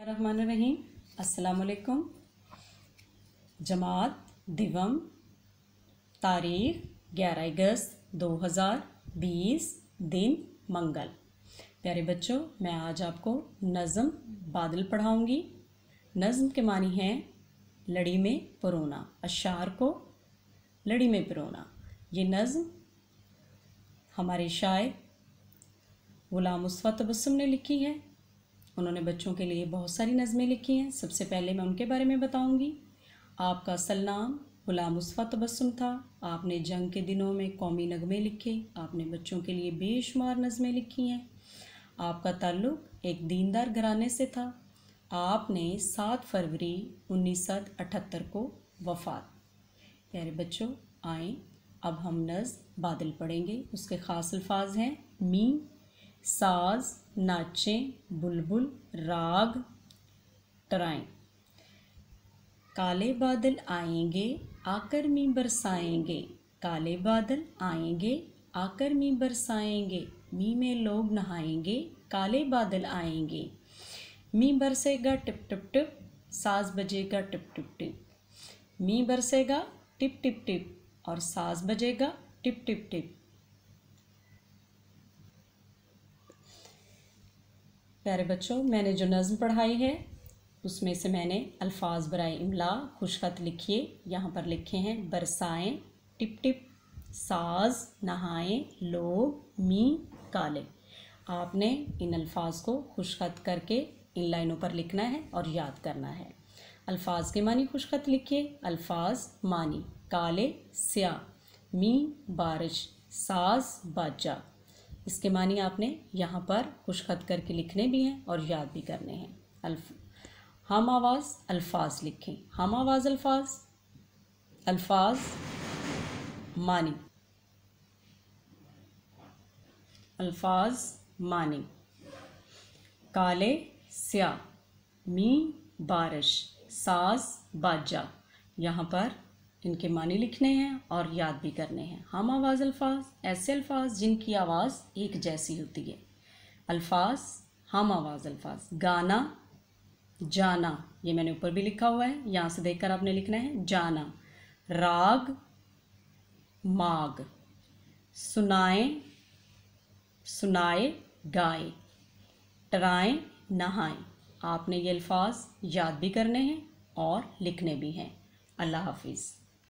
रहमानुर्रहीम। अस्सलामुअलैकुम। जमात दिवम, तारीख़ 11 अगस्त 2020, दिन मंगल। प्यारे बच्चों, मैं आज आपको नज़म बादल पढ़ाऊँगी। नज़म के मानी हैं लड़ी में परोना, अशार को लड़ी में परोना। ये नज़म हमारे शायर गुलाम मुस्तफ़ा तबस्सुम ने लिखी है। उन्होंने बच्चों के लिए बहुत सारी नज़में लिखी हैं। सबसे पहले मैं उनके बारे में बताऊंगी। आपका असल नाम गुलाम मुस्तफ़ा तबस्सुम था। आपने जंग के दिनों में कौमी नगमे लिखे। आपने बच्चों के लिए बेशुमार नज़में लिखी हैं। आपका ताल्लुक़ एक दीनदार घराने से था। आपने 7 फरवरी 1978 को वफ़ात। प्यारे बच्चों, आएँ अब हम नज़्म बादल पढ़ेंगे। उसके ख़ास अल्फाज हैं मी, साज, नाचें, बुलबुल, राग, टराएं। काले बादल आएंगे आकर मी बरसाएंगे, काले बादल आएंगे आकर मी बरसाएंगे। मी में लोग नहाएंगे, काले बादल आएंगे। मी बरसेगा टिप टिप टिप, साज बजेगा टिप टिप टिप। मी बरसेगा टिप टिप टिप और साज बजेगा टिप टिप टिप। प्यारे बच्चों, मैंने जो नज़्म पढ़ाई है उसमें से मैंने अल्फाज बराए इमला खुशखत लिखिए। यहाँ पर लिखे हैं बरसाएं, टिप टिप, साज, नहाएं, लोग, मी, काले। आपने इन अल्फाज को खुशखत करके इन लाइनों पर लिखना है और याद करना है। अल्फाज के मानी खुशखत लिखिए। अल्फाज मानी काले स्या, मी बारिश, साज बाजा। इसके मानी आपने यहाँ पर खुशखत करके लिखने भी हैं और याद भी करने हैं। हम आवाज़ अल्फाज लिखें। हम आवाज़ अल्फाज, अल्फाज मानी, अल्फाज मानी काले स्या, मी बारिश, साज बाजा। यहाँ पर इनके मानी लिखने हैं और याद भी करने हैं। हम आवाज़ अल्फाज, ऐसे अल्फाज जिनकी आवाज़ एक जैसी होती है। अल्फाज हम आवाज़ अल्फाज। गाना, जाना, ये मैंने ऊपर भी लिखा हुआ है, यहाँ से देखकर आपने लिखना है जाना। राग, माग। सुनाए, सुनाए, गाए। टराएं, नहाएं। आपने ये अल्फाज याद भी करने हैं और लिखने भी हैं। अल्लाह हाफिज़।